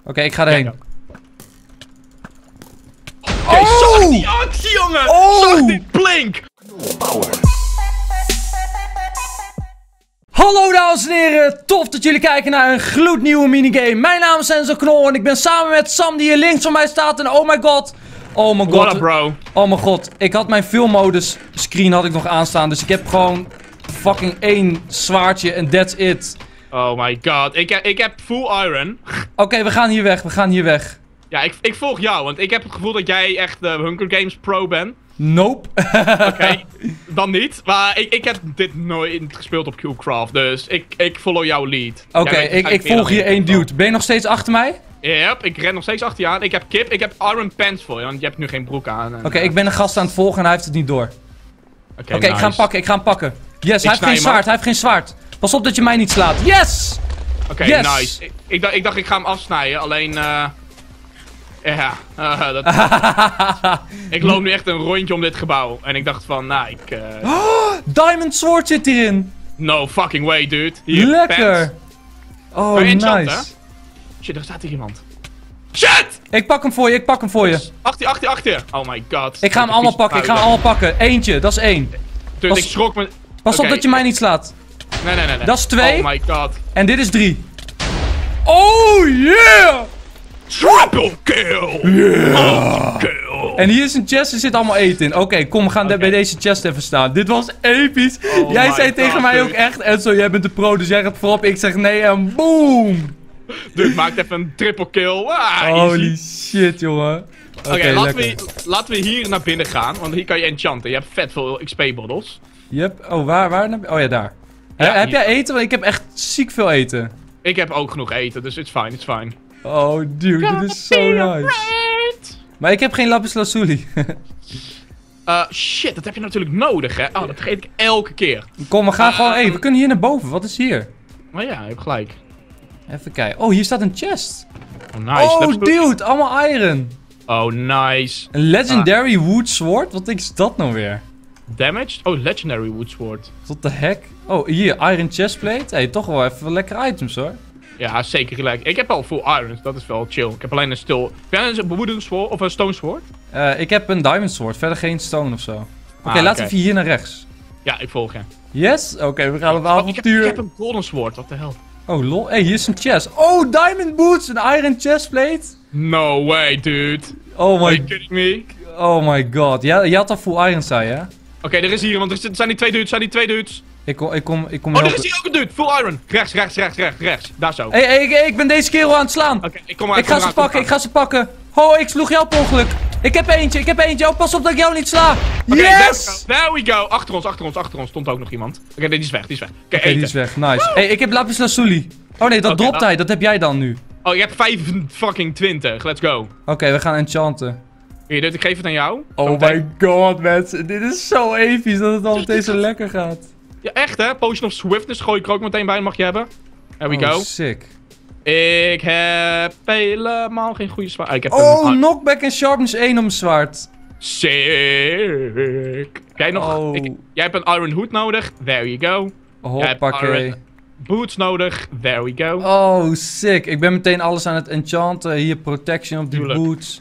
Oké, ik ga erheen. Oké, zag die actie, jongen! Zag die blink! Hallo dames en heren, tof dat jullie kijken naar een gloednieuwe minigame. Mijn naam is Enzo Knol en ik ben samen met Sam die hier links van mij staat. En oh my god. Oh my god. What up, bro? Oh mijn god. Ik had mijn filmmodus screen had ik nog aanstaan. Dus ik heb gewoon fucking 1 zwaardje en that's it. Oh my god. Ik heb full iron. Oké, we gaan hier weg. We gaan hier weg. Ja, ik volg jou, want ik heb het gevoel dat jij echt de Hunger Games pro bent. Nope. Oké, dan niet. Maar ik heb dit nooit gespeeld op Cubecraft, dus ik follow jouw lead. Oké, ik volg hier 1 dude. Ben je nog steeds achter mij? Yep, ik ren nog steeds achter je aan. Ik heb kip, ik heb iron pants voor je, want je hebt nu geen broek aan. Oké, ik ben een gast aan het volgen en hij heeft het niet door. Oké, nice. ik ga hem pakken, Yes, hij heeft geen zwaard, hij heeft geen zwaard. Pas op dat je mij niet slaat. Yes! Oké, yes. Nice. Ik dacht ik ga hem afsnijden, alleen ik loop nu echt een rondje om dit gebouw. En ik dacht van, nou, Diamond Sword zit hierin. No fucking way, dude. Hier, lekker. Pants. Oh, nice. Shit, daar staat hier iemand. Shit! Ik pak hem voor je, Achter je. Oh my god. Ik ga hem allemaal pakken, Eentje, dat is 1. Dude, ik schrok me. Pas op dat je mij niet slaat. Nee. Dat is 2. Oh my god. En dit is 3. Oh yeah! Triple kill! Yeah! Kill. En hier is een chest, er zit allemaal eten in. Oké, kom, we gaan bij deze chest even staan. Dit was episch. Jij zei tegen mij ook echt, Enzo, jij bent de pro, dus jij gaat voorop. Ik zeg nee en boom! Dude, maakt even een triple kill. Holy shit, jongen. Oké, laten we hier naar binnen gaan, want hier kan je enchanten. Je hebt vet veel XP-bottles. Yep. Oh, waar? Oh ja, daar. Ja, heb jij eten? Want ik heb echt ziek veel eten. Ik heb ook genoeg eten, dus it's fine. Oh, dude, dit is zo nice. Maar ik heb geen lapis lazuli. Shit, dat heb je natuurlijk nodig, hè. Oh, dat vergeet ik elke keer. Kom, we gaan gewoon... we kunnen hier naar boven. Wat is hier? Maar ja, je hebt gelijk. Even kijken. Oh, hier staat een chest. Oh, nice. Oh, dude, allemaal iron. Oh, nice. Een legendary wood sword? Wat is dat nou weer? Damaged? Oh, legendary wood sword. What the heck? Oh, hier, iron chestplate. Hey, toch wel even lekkere items, hoor. Ja, zeker gelijk. Ik heb al full iron, dus dat is wel chill. Ik heb alleen een stil... Heb jij een wooden sword of een stone sword? Ik heb een diamond sword, verder geen stone of zo. Oké, laten we even hier naar rechts. Ja, ik volg je. Yes? Oké, we gaan op avontuur. Ik heb een golden sword, wat de hel. Oh, lol. Hey, hier is een chest. Oh, diamond boots, een iron chestplate. No way, dude. Oh my... Are you kidding me? Oh my god. Ja, je had al full iron, zei je? Oké, er is hier, want er zijn die twee dudes, Ik kom Oh, er is hier ook een dude, full iron. Rechts. Daar zo. Hey, ik ben deze kerel aan het slaan. Oké, ik ga ze pakken. Oh, ik sloeg jou per ongeluk. Ik heb eentje. Oh, pas op dat ik jou niet sla. Yes! There we go. Achter ons stond ook nog iemand. Oké, die is weg. Oké, die is weg. Nice. Hey, ik heb lapis lazuli. Oh nee, dat dropt hij. Dat heb jij dan nu. Oh, je hebt 25. Let's go. Oké, we gaan enchanten. Hier, ik geef het aan jou. Oh my god, mensen. Dit is zo episch dat het al meteen zo lekker gaat. Ja, echt hè? Potion of Swiftness gooi ik er ook meteen bij, mag je hebben. There we go. Sick. Ik heb helemaal geen goede zwaard. Ik heb knockback en sharpness 1 op mijn zwaard. Sick. Jij nog? Jij hebt een iron hood nodig. There you go. Hoppakee. Boots nodig. There we go. Oh, sick. Ik ben meteen alles aan het enchanten. Hier, protection op die boots.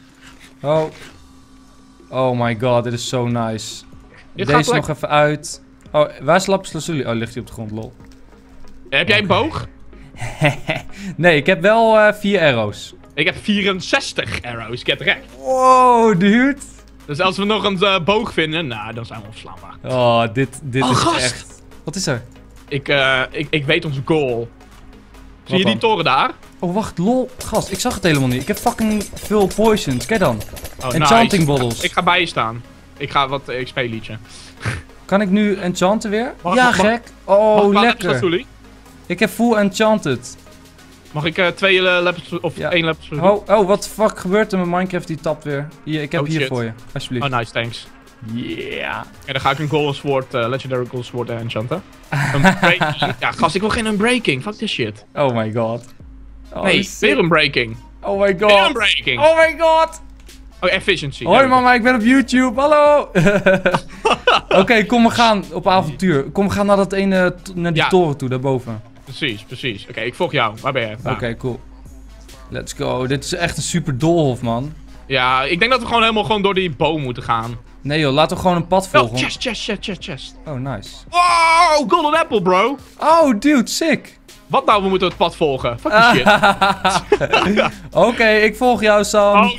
Oh my god, dit is zo nice. Deze nog even uit. Oh, waar is lapis lazuli? Oh, ligt hij op de grond, lol. Heb jij een boog? Nee, ik heb wel 4 arrows. Ik heb 64 arrows, get wrecked. Wow, dude. Dus als we nog een boog vinden, nou, dan zijn we onverslaanbaar. Oh, dit is echt... Wat is er? Ik weet onze goal. Zie je die toren daar? Oh, wacht, lol. Gast, ik zag het helemaal niet. Ik heb fucking veel potions. Kijk dan. Oh, enchanting bottles. Ik ga bij je staan. Ik ga wat XP liedje. Kan ik nu enchanten weer? Gek. Oh, lekker. Ik heb full enchanted. Mag ik 2 lapis of 1 lapis? Oh, wat de fuck gebeurt er met Minecraft? Die tapt weer. Hier, ik heb hier voor je. Alsjeblieft. Oh, nice, thanks. Yeah. En dan ga ik een golden sword, legendary golden sword enchanten. Ja, gast, ik wil geen unbreaking. Fuck this shit. Oh my god. Nee, weer unbreaking. Oh my god. Weer unbreaking. Oh my god. Oh, efficiency. Hoi mama, ik ben op YouTube. Hallo. Oké, kom, we gaan op avontuur. Kom, we gaan naar die toren toe, daarboven. Precies. Oké, ik volg jou. Waar ben je? Oké, cool. Let's go. Dit is echt een super doolhof, man. Ja, ik denk dat we gewoon door die boom moeten gaan. Nee joh, laten we gewoon een pad volgen. Oh, chest. Oh, nice. Wow, golden apple, bro. Oh, dude, sick. Wat nou, we moeten het pad volgen? Fuck die shit. Oké, ik volg jou, Sam. Oh,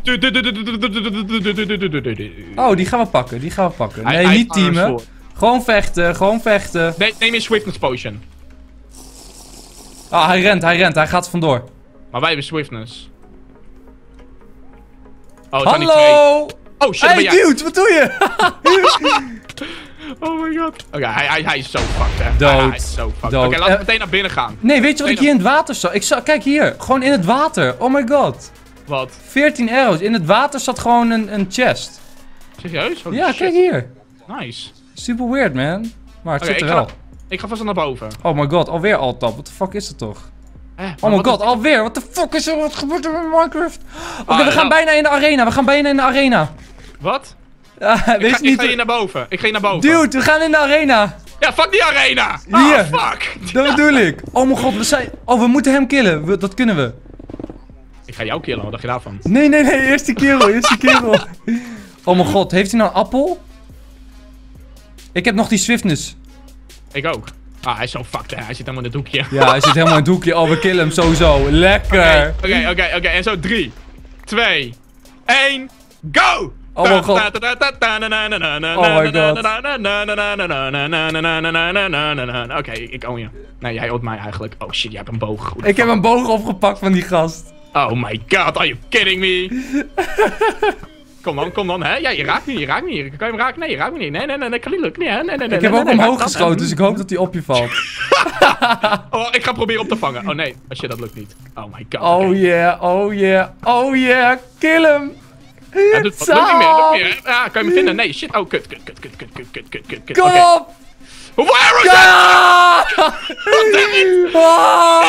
Oh, die gaan we pakken, Nee, Hij niet is teamen. voor. Gewoon vechten. Neem je swiftness potion. Ah, hij rent, hij gaat vandoor. Maar wij hebben swiftness. Oh, het zijn die twee. Hallo! Oh shit, Hey, ben jij. dude, wat doe je? Oh my god. Oké, hij is zo fucked, hè. Dood. Hij is zo fucked. Dood. Oké, laten we meteen naar binnen gaan. Nee, weet je wat ik hier in het water zag? Kijk hier, gewoon in het water. Oh my god. Wat? 14 arrows. In het water zat gewoon een chest. Serieus? Holy Ja, shit. kijk hier. Nice. Super weird, man. Maar het Oké, zit er ik wel. ga vast naar boven. Oh my god, alweer alt-tab. What the fuck is dat toch? Maar Oh my wat god, is- alweer. What the fuck is er? Wat gebeurt er met Minecraft? Oké, Ah, we gaan nou. bijna in de arena. Wat? Wees Ik ga niet... hier naar boven. Dude, we gaan in de arena. Ja, fuck die arena! Hier. Ah, fuck! Dat bedoel ik. Oh mijn god, we moeten hem killen. Dat kunnen we. Ik ga jou killen, wat dacht je daarvan? Nee, eerst die kerel, Oh mijn god, heeft hij nou een appel? Ik heb nog die swiftness. Ik ook. Ah, hij is zo fucked, hè. Hij zit helemaal in het hoekje. Ja, hij zit helemaal in het hoekje. Oh, we killen hem sowieso. Lekker. Oké. En zo 3, 2, 1, go! Oh mijn god. Oké, ik own je. Nee, jij ownt mij eigenlijk. Oh shit, jij hebt een boog. Hoe de Ik heb fuck? een boog opgepakt van die gast. Oh my god, are you kidding me? Kom dan, hè? Ja, je raakt me niet. Kan je hem raken? Nee, je raakt me niet. Nee, kan niet lukken. Nee. Ik heb ook omhoog geschoten, dus ik hoop dat hij op je valt. Oh, ik ga proberen op te vangen. Oh nee, shit, dat lukt niet. Oh my god. Oh oké. yeah, kill hem. Ja, lukt niet meer. Ja, kan je me vinden? Nee, shit. Oh, kut. Kom Oké. op. Where is it? Ja! Oh!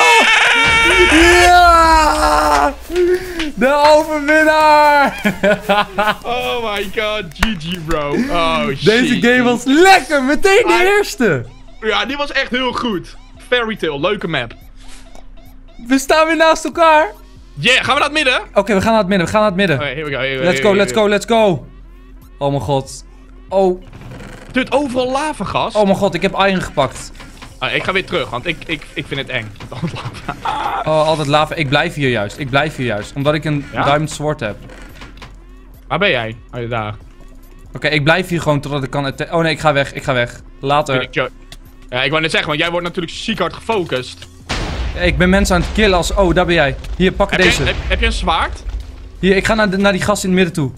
Ja! De overwinnaar! Oh my god, GG bro. Oh shit. Deze game was lekker, meteen de eerste. Ja, die was echt heel goed. Fairy Tail, leuke map. We staan weer naast elkaar. Yeah, gaan we naar het midden? Oké, we gaan naar het midden. Oké, here we go. Let's go. Oh mijn god. Oh Dude, overal lavagas. mijn god, ik heb iron gepakt. Ik ga weer terug, want ik vind het eng. Oh, altijd lava. Ik blijf hier juist. Omdat ik een Ja? diamond sword heb. Waar ben jij? Oh, daar. Oké, ik blijf hier gewoon totdat ik kan... Oh nee, ik ga weg. Later. Ja, ik wou net zeggen, want jij wordt natuurlijk ziek hard gefocust. Ik ben mensen aan het killen als... Oh, daar ben jij. Hier, pak deze. Heb je een zwaard? Hier, ik ga naar die gast in het midden toe.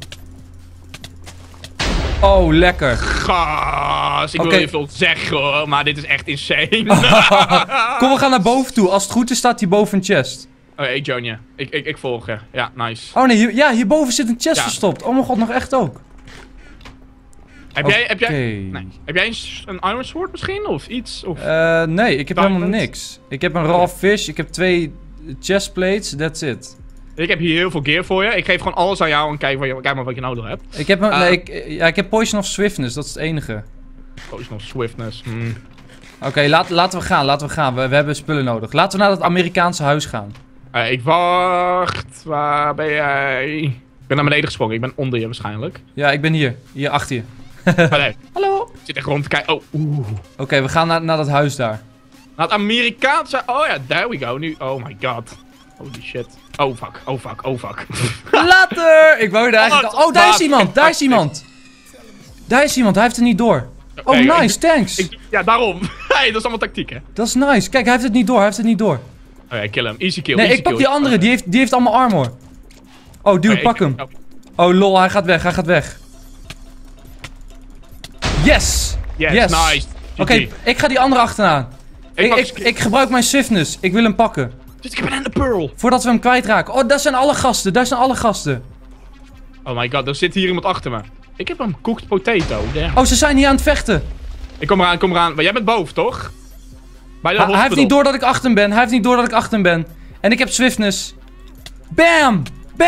Oh, lekker. Gas, ik wil Oké. je veel zeggen hoor, maar dit is echt insane. Kom, we gaan naar boven toe. Als het goed is, staat hier boven een chest. Oké, Johnje. Ik volg je. Ja, nice. Oh nee, hierboven zit een chest Ja. verstopt. Oh mijn god, nog echt ook. Heb jij een Iron Sword misschien? Of iets? Of... Nee, ik heb helemaal Diamond? niks. Ik heb een raw fish, ik heb 2 chestplates, that's it. Ik heb hier heel veel gear voor je. Ik geef gewoon alles aan jou en kijk maar wat je nodig hebt. Ik heb, ik heb poison of swiftness, dat is het enige. Potion of Swiftness. Oké, laten we gaan. We hebben spullen nodig. Laten we naar dat Amerikaanse huis gaan. Ik wacht. Waar ben jij? Ik ben naar beneden gesprongen. Ik ben onder je waarschijnlijk. Ja, ik ben hier. Hier achter je. Oh, nee. Hallo. Ik zit echt rond te kijken. Oh, oeh. Oké, we gaan naar dat huis daar. Nou, het Amerikaanse... Oh ja, there we go. Nu... Oh my god. Holy shit. Oh fuck. Later! Ik wou daar eigenlijk... Wat? Oh, daar is Wat? iemand! Daar is iemand, hij heeft het niet door. Oh, Oké, nice, thanks. Ja, daarom. Hey, dat is allemaal tactiek, hè. Dat is nice. Kijk, hij heeft het niet door. Oké, kill hem. Easy kill. Nee, easy ik pak kill. die andere, die heeft allemaal armor. Oh, dude, Oké, pak hem. Oh, lol, hij gaat weg. Yes! Yes, nice. Oké, ik ga die andere achteraan. Ik gebruik mijn swiftness. Ik wil hem pakken. Dus ik heb een ender pearl. Voordat we hem kwijtraken. Oh, daar zijn alle gasten. Oh my god, er zit hier iemand achter me. Ik heb een cooked potato. Damn. Oh, ze zijn hier aan het vechten. Ik kom eraan. Maar jij bent boven, toch? Bij de Hij heeft hospital. niet door dat ik achter hem ben. En ik heb swiftness. Bam!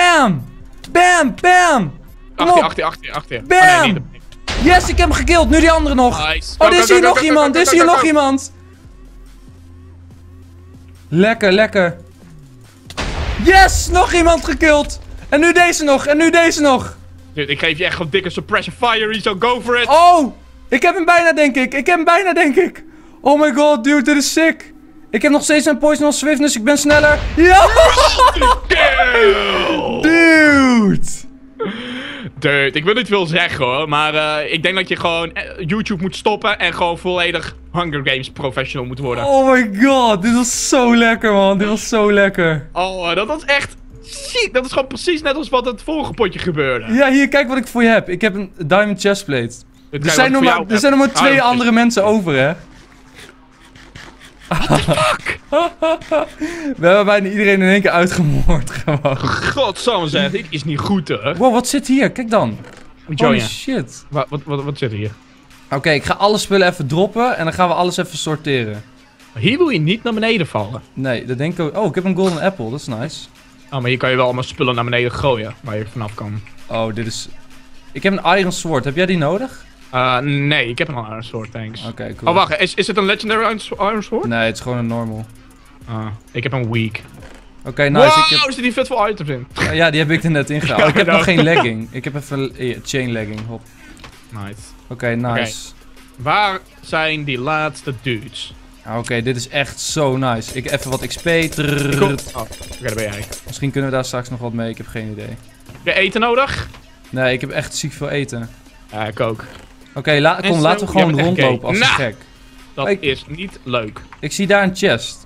Kom op. Achter je. Bam! Oh, nee, Yes, ik heb hem gekillt. Nu die andere nog. Nice. Oh, er is hier nog iemand. Lekker. Yes! Nog iemand gekillt! En nu deze nog, en nu deze nog! Dude, ik geef je echt een dikke suppression fire, zo go for it! Oh! Ik heb hem bijna, denk ik. Oh my god, dude, dit is sick. Ik heb nog steeds een poisonous swiftness, ik ben sneller. Ja! Dude, ik wil niet veel zeggen hoor, maar ik denk dat je gewoon YouTube moet stoppen en gewoon volledig Hunger Games professional moet worden. Oh my god, dit was zo lekker, man. Dit was zo lekker. Oh, dat was echt ziek. Dat is gewoon precies net als wat het vorige potje gebeurde. Ja, hier, kijk wat ik voor je heb. Ik heb een diamond chestplate. Er zijn nog maar 2 andere mensen over, hè? What the fuck? We hebben bijna iedereen in één keer uitgemoord, gewoon. Godsamme zeg, dit is niet goed hoor. Wow, wat zit hier? Kijk dan. Holy shit. Wat zit er hier? Oké, ik ga alle spullen even droppen en dan gaan we alles even sorteren. Hier wil je niet naar beneden vallen. Nee, dat denk ik ook. Oh, ik heb een golden apple, dat is nice. Oh, maar hier kan je wel allemaal spullen naar beneden gooien, waar je vanaf kan. Oh, dit is... Ik heb een iron sword, heb jij die nodig? Nee, ik heb een iron sword, thanks. Oké, cool. Oh, wacht, is het een legendary iron sword? Nee, het is gewoon een normal. Ik heb een weak. Oké, nice. Wow, Ik heb... er zitten veel items in. Ja, die heb ik er net ingehaald. Ja, Ik heb I nog know. geen legging. Ik heb even chain legging, hop. Nice. Oké, nice. Waar zijn die laatste dudes? Oké, dit is echt zo nice. Even wat XP. Oké, daar ben jij. Misschien kunnen we daar straks nog wat mee, ik heb geen idee. Heb je eten nodig? Nee, ik heb echt ziek veel eten. Ja, ik ook. Oké, laten we gewoon rondlopen als een gek. Dat is niet leuk. Ik zie daar een chest.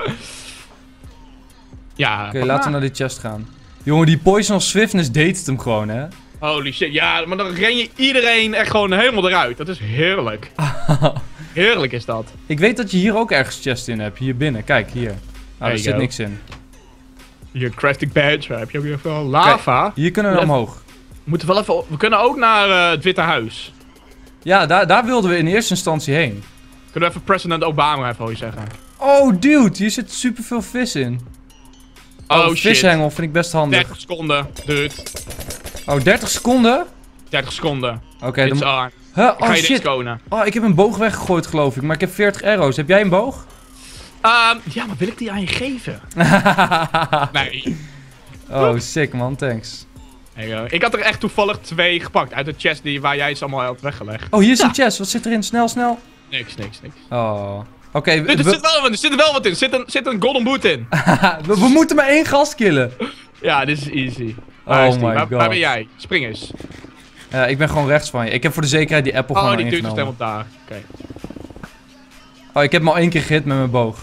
Ja. Oké, laten we naar die chest gaan. Jongen, die poisonous swiftness deed het hem gewoon, hè? Holy shit, ja, maar dan ren je iedereen echt gewoon helemaal eruit. Dat is heerlijk. Heerlijk is dat. Ik weet dat je hier ook ergens chest in hebt, hier binnen. Kijk, hier. Nou, er zit niks in. Je crafting badge, heb je ook even lava. Kijk, hier kunnen we omhoog. We kunnen ook naar het Witte Huis. Ja, daar wilden we in eerste instantie heen. Kunnen we even President Obama even hoor zeggen. Oh, dude, hier zit superveel vis in. Oh shit. Vishengel vind ik best handig. 30 seconden, dude. Oh, 30 seconden? 30 seconden. Oké, dan... Huh? Ik ga Oh je shit. skonen. Oh, ik heb een boog weggegooid geloof ik, maar ik heb 40 arrows. Heb jij een boog? Ja, maar wil ik die aan je geven? Nee. Oh, sick man, thanks. Ik had er echt toevallig 2 gepakt uit de chest waar jij ze allemaal had weggelegd. Oh, hier is een chest. Wat zit erin? Snel, snel. Niks. Oh. Oké, Er zit er wel wat in. Er zit een golden boot in. we moeten maar 1 gast killen. Ja, dit is easy. Oh my god. Waar ben jij? Spring eens. Ik ben gewoon rechts van je. Ik heb voor de zekerheid die apple gewoon die duurt ingenomen. dus helemaal daar. Oké. Oh, ik heb hem al 1 keer gehit met mijn boog.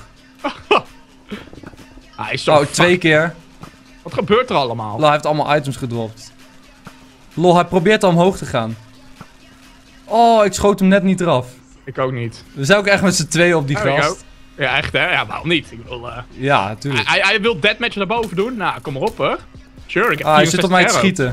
Hij is zo Oh, 2 keer. Wat gebeurt er allemaal? Lol, hij heeft allemaal items gedropt. Lol, hij probeert al omhoog te gaan. Oh, ik schoot hem net niet eraf. Ik ook niet. We zijn ook echt met z'n tweeën op die gast. Ja, echt hè? Ja, waarom niet? Ik wil, Ja, tuurlijk. Hij wil deathmatch naar boven doen? Nou, kom maar op hoor. Sure, ik heb hij zit op mij te arrows. schieten.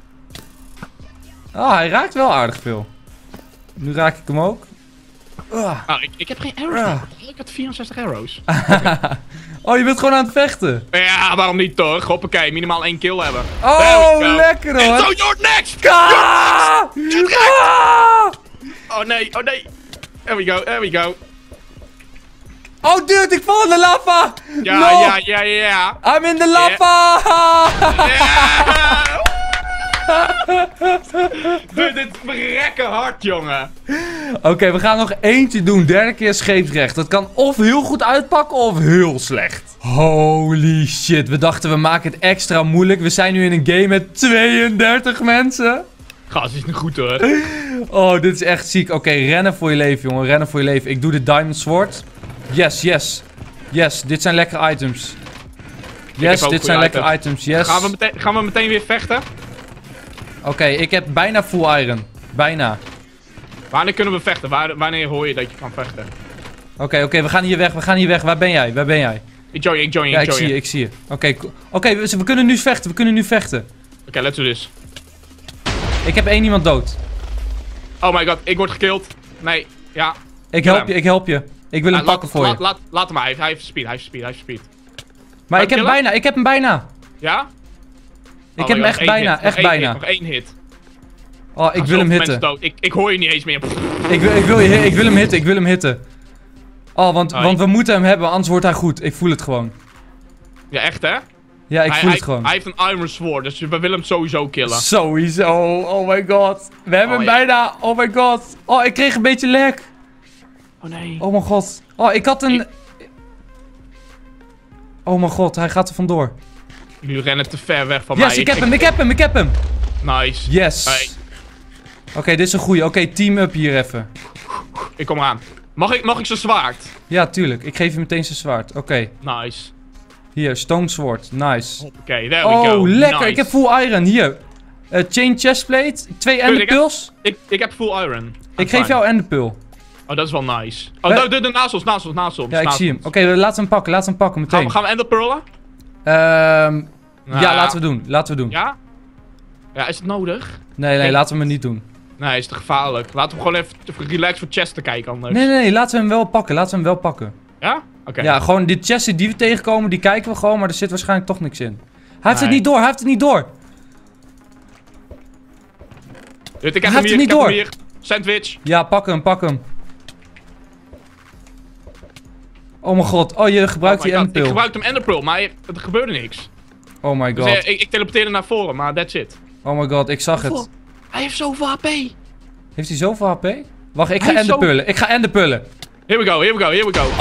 Ah, hij raakt wel aardig veel. Nu raak ik hem ook. Ik heb geen arrows. Ik had 64 arrows. Oh, je bent gewoon aan het vechten. Ja, waarom niet toch? Hoppakee, minimaal 1 kill hebben. Oh, lekker hoor. And so you're next! Oh nee. There we go. Oh, dude, ik val in de lava. Ja. I'm in de lava. Dude, dit verrekken hard, jongen. Oké, we gaan nog eentje doen. 3e keer scheepsrecht. Dat kan of heel goed uitpakken of heel slecht. Holy shit. We dachten we maken het extra moeilijk. We zijn nu in een game met 32 mensen. Gast, is niet goed hoor. Oh, dit is echt ziek. Oké, rennen voor je leven, jongen. Rennen voor je leven. Ik doe de diamond sword. Yes, dit zijn lekkere items. Yes, dit zijn lekkere items. Yes. Gaan we meteen weer vechten? Oké, ik heb bijna full iron. Bijna. Wanneer kunnen we vechten? Wanneer hoor je dat je kan vechten? Oké, we gaan hier weg. Waar ben jij? Ik join je. Ja, ik zie je. Oké, we kunnen nu vechten. Oké, let's do this. Ik heb 1 iemand dood. Oh my god, ik word gekillt. Nee, ja. Ik help je. Ik wil hem pakken voor je. Laat hem maar, hij heeft speed. Maar ik heb hem bijna. Ja? Ik heb hem echt bijna. Nog 1 hit. Oh, ik wil hem hitten. Ik hoor je niet eens meer. Ik wil hem hitten. Oh, want we moeten hem hebben, anders wordt hij goed. Ik voel het gewoon. Ja, echt hè? Ja, ik voel het gewoon. Hij heeft een Iron Sword, dus we willen hem sowieso killen. Sowieso. Oh my god. We hebben hem ja. bijna. Oh my god. Oh, ik kreeg een beetje lag. Oh nee. Oh mijn god. Oh, ik had een... Oh mijn god, hij gaat er vandoor. Jullie rennen te ver weg van mij. Yes, ik heb hem. Nice. Yes. Hey. Oké, dit is een goeie. Oké, team up hier even. Ik kom eraan. Mag ik zijn zwaard? Ja, tuurlijk. Ik geef je meteen zijn zwaard. Oké. Nice. Hier, stone sword. Nice. Oké, there we go. Oh, lekker. Nice. Ik heb full iron. Hier. Chain chestplate. 2 ender pearls. Ik heb full iron. Ik geef jou ender pearl. Oh, dat is wel nice. Oh, naast ons. Ja, ik zie hem. Oké, laten we hem pakken. Meteen. Gaan we ender pearlen? Ja, laten we doen. Ja? Ja, is het nodig? Nee, laten we hem niet doen. Nee, is te gevaarlijk. Laten we gewoon even relaxed voor chests te kijken anders. Nee, laten we hem wel pakken. Ja? Oké. Ja, gewoon die chests die we tegenkomen, die kijken we gewoon, maar er zit waarschijnlijk toch niks in. Hij heeft het niet door, Ik heb hem hier. Sandwich. Ja, pak hem. Oh mijn god. Oh, je gebruikt die enderpearl. Ik gebruikte hem enderpearl, maar er gebeurde niks. Oh my god. Dus ik teleporteerde naar voren, maar that's it. Oh my god, ik zag het. Hij heeft zoveel HP. Heeft hij zoveel HP? Wacht, ik ga enderpullen. Here we go.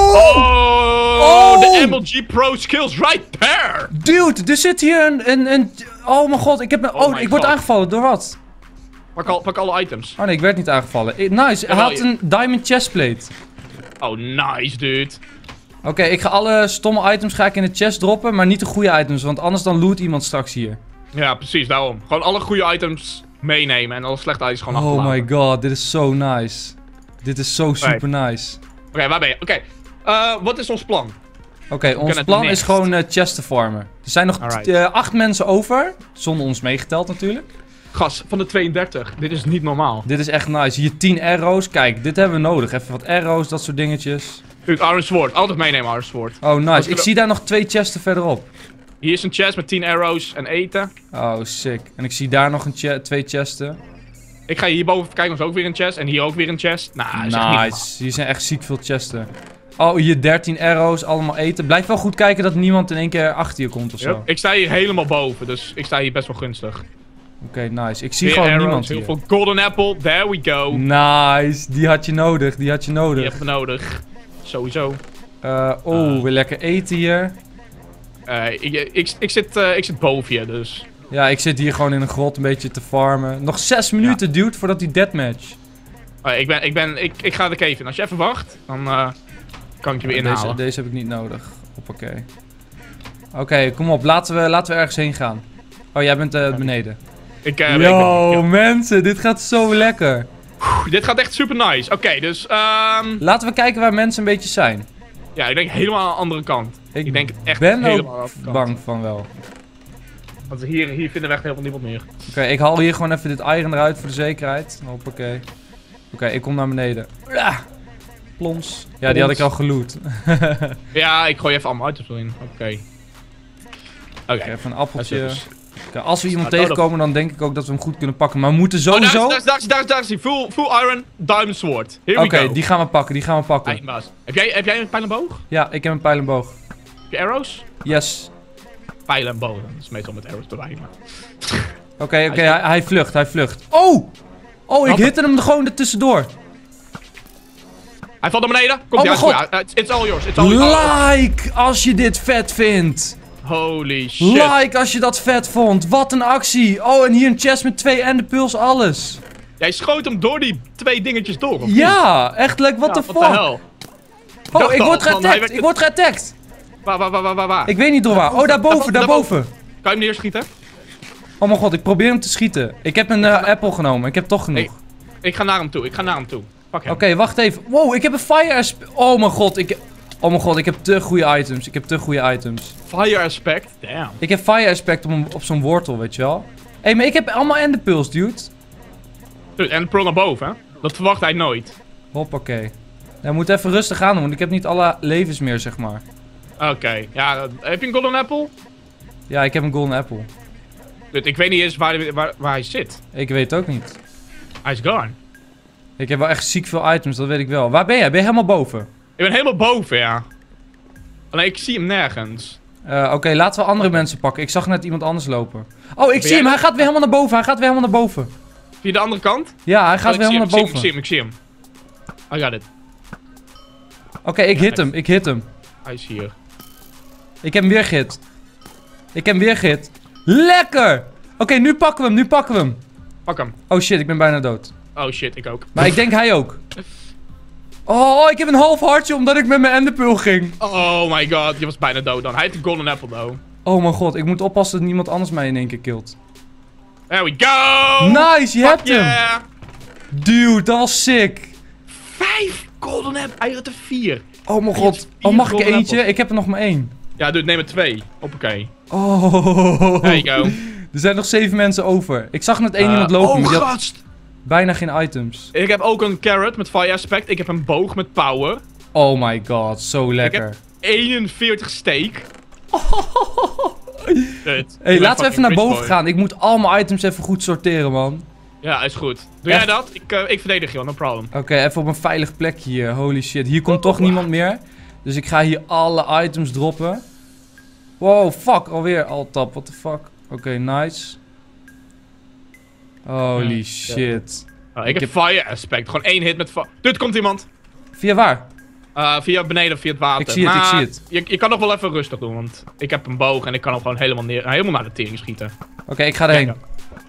Oh! De MLG Pro skills right there. Dude, er zit hier een... Oh mijn god, ik word aangevallen. Door wat? Pak alle items. Oh nee, ik werd niet aangevallen. Nice, hij had een diamond chestplate. Oh, nice, dude. Oké, ik ga alle stomme items in de chest droppen, maar niet de goede items, want anders dan loot iemand straks hier. Ja, precies, daarom. Gewoon alle goede items meenemen en alle slechte items gewoon achterlaten. Oh my god, dit is zo nice. Dit is zo super nice. Oké, waar ben je? Oké, wat is ons plan? Oké, ons plan is gewoon chests te farmen. Er zijn nog 8 mensen over, zonder ons meegeteld natuurlijk. Gas, van de 32. Dit is niet normaal. Dit is echt nice. Hier 10 arrows. Kijk, dit hebben we nodig. Even wat arrows, dat soort dingetjes. Iron Sword. Altijd meenemen, Iron Sword. Oh, nice. Ik zie daar nog 2 chests verderop. Hier is een chest met 10 arrows en eten. Oh, sick. En ik zie daar nog 2 chesten. Ik ga hierboven even kijken, is ook weer een chest. En hier ook weer een chest. Nou, nice. Hier zijn echt ziek veel chesten. Oh, hier 13 arrows, allemaal eten. Blijf wel goed kijken dat niemand in één keer achter je komt of zo. Ik sta hier helemaal boven, dus ik sta hier best wel gunstig. Oké, nice. Ik zie gewoon niemand hier. Heel veel golden apple, there we go. Nice, die had je nodig, Die hebben we nodig. Sowieso. Weer lekker eten hier. Ik zit boven je, dus. Ja, ik zit hier gewoon in een grot een beetje te farmen. Nog 6 minuten, dude, voordat die deathmatch. Ik ga de cave in. Als je even wacht, dan kan ik je weer inhalen. Deze heb ik niet nodig. Hoppakee. Oké, kom op. Laten we ergens heen gaan. Oh, jij bent beneden. Yo, mensen, dit gaat zo lekker. Dit gaat echt super nice. Oké, dus laten we kijken waar mensen een beetje zijn. Ja, ik denk helemaal aan de andere kant. Ik denk het echt ben helemaal ook aan de kant. bang van wel. Want hier vinden we echt helemaal niemand meer. Oké, ik haal hier gewoon even dit iron eruit voor de zekerheid. Hoppakee. Oké, ik kom naar beneden. Plons. Ja, die had ik al geloot. Ja, ik gooi even allemaal items erin. Oké. Even een appeltje. Als we iemand tegenkomen, dan denk ik ook dat we hem goed kunnen pakken. Maar we moeten sowieso... Daar is hij. Full iron, diamond sword. Oké, die gaan we pakken, Heb jij een pijl en boog? Ja, ik heb een pijl en boog. Heb je arrows? Yes. Pijl en boog, dat is meestal met arrows erbij, maar... Oké, hij vlucht. Oh, ik hitte hem er gewoon er tussendoor. Hij valt naar beneden. Komt mijn god. It's all yours. Like als je dit vet vindt. Holy shit. Like als je dat vet vond. Wat een actie. Oh, en hier een chest met 2 enderpearls, alles. Jij schoot hem door die 2 dingetjes door, of ja, echt like, what the fuck. Oh, ik word geattackt. Waar? Ik weet niet door waar. Oh, daarboven. Kan je hem neerschieten? Oh mijn god, ik probeer hem te schieten. Ik heb een apple genomen. Ik heb toch genoeg. Ik ga naar hem toe. Pak hem. Oké, wacht even. Wow, ik heb een fire aspect. Oh mijn god, ik heb te goede items. Fire aspect? Damn. Ik heb fire aspect op zo'n wortel, weet je wel. Hé, maar ik heb allemaal enderpearls, dude. En de pearl naar boven, hè? Dat verwacht hij nooit. Hoppakee. Ja, we moeten even rustig aan doen, want ik heb niet alle levens meer, zeg maar. Oké. Ja, heb je een golden apple? Ja, ik heb een golden apple. Ik weet niet eens waar hij zit. Ik weet het ook niet. Hij is gone. Ik heb wel echt ziek veel items, dat weet ik wel. Waar ben jij? Ben je helemaal boven? Ik ben helemaal boven, ja. Alleen ik zie hem nergens. Oké, laten we andere mensen pakken. Ik zag net iemand anders lopen. Oh, ik zie hem. Hij gaat weer helemaal naar boven. Via de andere kant? Ja, hij gaat weer helemaal naar boven. Ik zie hem. I got it. Oké, ik hit hem. Hij is hier. Ik heb hem weer gehit. Lekker! Oké, nu pakken we hem. Pak hem. Oh shit, ik ben bijna dood. Oh shit, ik ook. Maar ik denk hij ook. Oh, ik heb een half hartje omdat ik met mijn enderpearl ging. Oh my god, je was bijna dood dan. Hij heeft een golden apple though. Oh mijn god, ik moet oppassen dat niemand anders mij in één keer killt. There we go! Nice, je hebt hem! Dude, dat was sick. 5 golden apples. Hij had er 4. Oh mijn god. Oh, mag ik eentje? Ik heb er nog maar 1. Ja, dude, neem er 2. Hoppakee. Oh. There you go. Er zijn nog 7 mensen over. Ik zag net één iemand lopen. Oh, maar die had gast! bijna geen items. Ik heb ook een carrot met fire aspect. Ik heb een boog met power. Oh my god, zo lekker. Ik heb 41 steak. Hey, laten we even naar boven gaan. Ik moet al mijn items even goed sorteren, man. Ja, is goed. Doe jij dat? Ik verdedig je, no problem. Oké, even op een veilig plekje hier. Holy shit. Hier komt toch niemand meer. Dus ik ga hier alle items droppen. Wow, fuck. Alweer alt-tab. What the fuck. Oké, nice. Holy shit. Ik heb fire aspect. Gewoon 1 hit met fire. Dude, komt iemand. Via waar? Via beneden, via het water. Ik zie het. Je kan nog wel even rustig doen, want ik heb een boog en ik kan hem gewoon helemaal naar de tering schieten. Oké, ik ga erheen.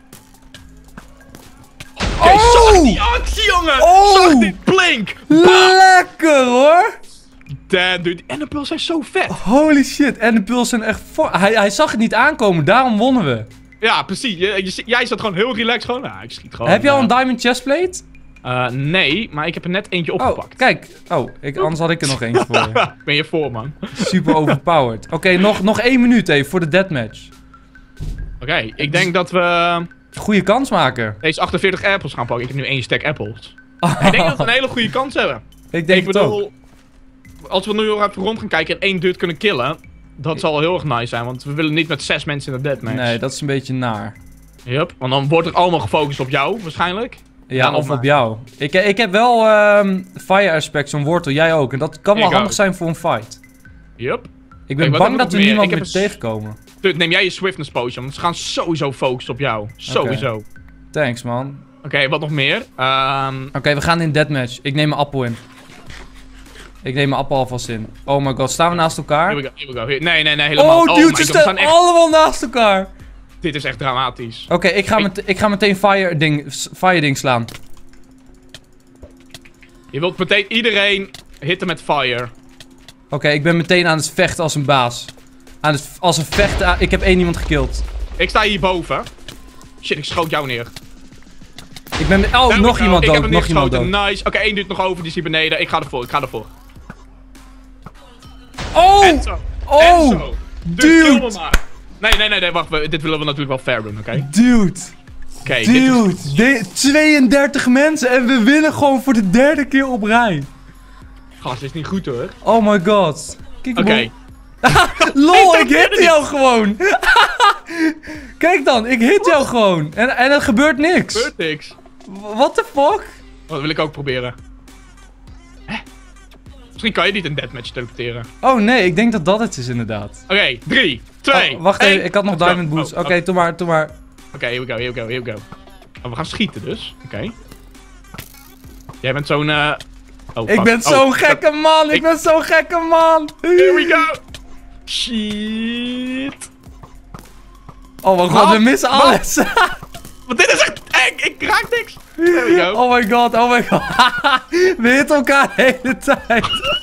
Oké, zag die actie, jongen! Oh! Zag die blink! Lekker, hoor! Damn, dude. Die enderpearls zijn zo vet. Holy shit, enderpearls zijn echt hij zag het niet aankomen, daarom wonnen we. Ja, precies. Jij zat gewoon heel relaxed gewoon. Nou, ik schiet gewoon. Heb je al een diamond chestplate? Nee, maar ik heb er net eentje opgepakt. Oh, kijk. Oh, anders had ik er nog eentje voor je. Ben je voor, man. Super overpowered. Oké, nog 1 minuut even voor de deathmatch. Oké, ik denk dat we goede kans maken. deze 48 appels gaan pakken. Ik heb nu 1 stack appels. Ik denk dat we een hele goede kans hebben. Ik denk het ook. Als we nu nog even rond gaan kijken en 1 dude kunnen killen, dat zal heel erg nice zijn. Want we willen niet met 6 mensen in de deathmatch. Nee, dat is een beetje naar. Yup, want dan wordt het allemaal gefocust op jou, waarschijnlijk. Ja, of op jou. Ik heb wel fire aspect, zo'n wortel. Jij ook. En dat kan wel handig zijn voor een fight. Yup. Ik ben bang dat we niemand meer tegenkomen. Dude, neem jij je swiftness potion, want ze gaan sowieso focussen op jou. Sowieso. Thanks, man. Oké, wat nog meer? Oké, we gaan in deathmatch. Ik neem mijn appel in. Ik neem mijn appel alvast in. Oh my god, staan we naast elkaar? Here we go. Nee, helemaal. Oh, dude, ze staan echt allemaal naast elkaar. Dit is echt dramatisch. Oké, ik ga meteen fire ding slaan. Je wilt meteen iedereen hitten met fire. Oké, ik ben meteen aan het vechten als een baas. Als een vechten. Ik heb 1 iemand gekillt. Ik sta hierboven. Shit, ik schoot jou neer. Ik ben nog iemand dood. Ik heb hem nog iemand dood. Nice. Oké, 1 dude nog over, die is hier beneden. Ik ga ervoor. Oh! Enzo. Dude! Kill me maar. Nee, wacht. Dit willen we natuurlijk wel fair doen, oké? Dude! Oké, dude! 32 mensen en we winnen gewoon voor de 3e keer op rij. Gast, dit is niet goed hoor. Oh my god. Oké. Lol, ik hit jou gewoon. Kijk dan, ik hit jou gewoon. En er gebeurt niks. Er gebeurt niks. What the fuck? Dat wil ik ook proberen. Hè? Misschien kan je niet een deathmatch teleporteren. Oh nee, ik denk dat dat het is inderdaad. Oké, 3, 2, wacht even, ik had nog diamond boots. Oké, doe maar. Oké, here we go. Oh, we gaan schieten dus. Oké. Jij bent zo'n... Oh, ik ben zo'n gekke man, ik ben zo'n gekke man. Here we go. Shit. Oh mijn god, we missen alles. Want dit is echt eng, ik raak niks. There we go. Oh my god. We hitten elkaar de hele tijd.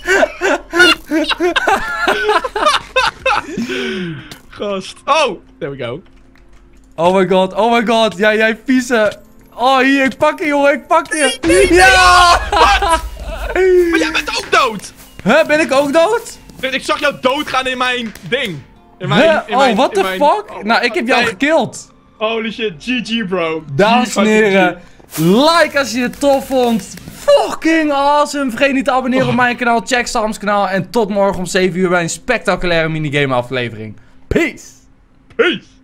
Gast. Oh, there we go. Oh my god. Jij vieze. Oh, hier, ik pak je, jongen, ik pak je. Ja! Wat? Maar jij bent ook dood. Huh, ben ik ook dood? Ik zag jou doodgaan in mijn ding. What the fuck? Nou, ik heb jou gekilld. Holy shit, GG bro. Dames en heren, like als je het tof vond. Fucking awesome. Vergeet niet te abonneren op mijn kanaal. Check Sam's kanaal. En tot morgen om 7 uur bij een spectaculaire minigame aflevering. Peace.